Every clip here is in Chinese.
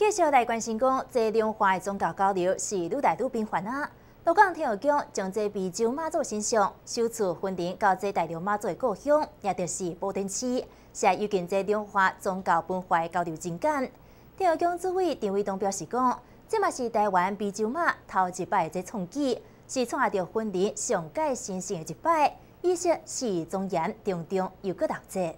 继续来关心讲，这两化的宗教交流是愈来愈频繁啊。鹿港天后宫将这湄洲妈祖神像首次分灵到这大龙妈祖的故乡，也就是宝殿市，是有近这两化宗教文化的交流情感。天后宫主委陈伟东表示讲，这嘛是台湾湄洲妈头一摆的创举，是创下着分灵上界神圣的一摆，意识是庄严重重又搁特节。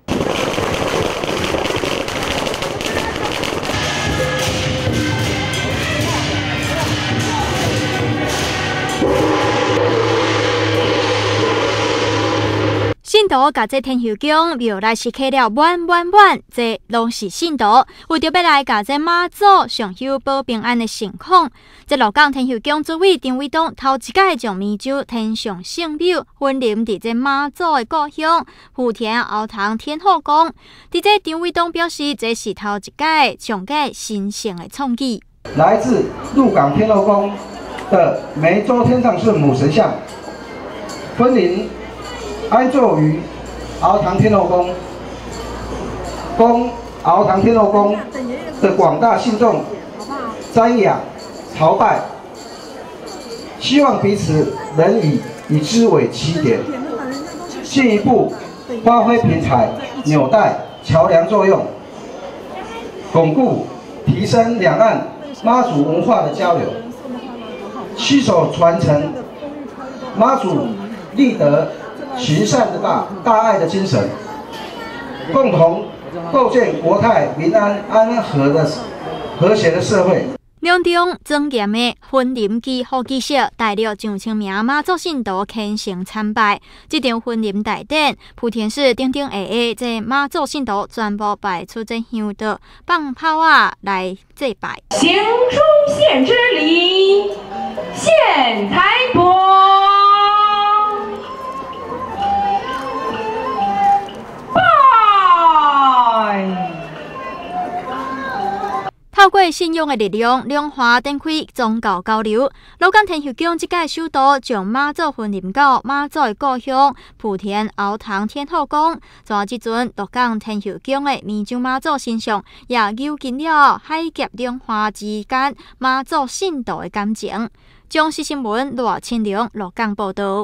信徒甲这天后宫庙内是刻了满，这拢是信徒为着要来甲这妈祖上香保平安的盛况。这鹿港天后宫主委陈伟东头一届将湄洲天上圣庙分灵伫这妈祖的故乡莆田后塘天后宫。伫这陈伟东表示，这是头一届上界神圣的创举。 来自鹿港天后宫的湄洲天上圣母神像分灵。安坐于鳌塘天后宫，供鳌塘天后宫的广大信众瞻仰朝拜，希望彼此能以之为起点，进一步发挥平台、纽带、桥梁作用，巩固、提升两岸妈祖文化的交流，携手传承妈祖立德行善的大爱的精神，共同构建国泰民安、安和谐的社会。 两中庄严的分灵祈福仪式，带了上千名妈祖信徒虔诚参拜。这场分灵大典，莆田市顶下下这妈祖信徒全部摆出这香道、放炮啊来祭拜。 行出县之礼，县财帛。 透过信仰的力量，两化展开宗教交流。鹿港天后宫即届首度将妈祖分灵到妈祖的故乡莆田鳌塘天后宫。从即阵，鹿港天后宫的湄洲妈祖神像也揉进了海峡两化之间妈祖信徒的感情。中视新闻罗清良鹿港报道。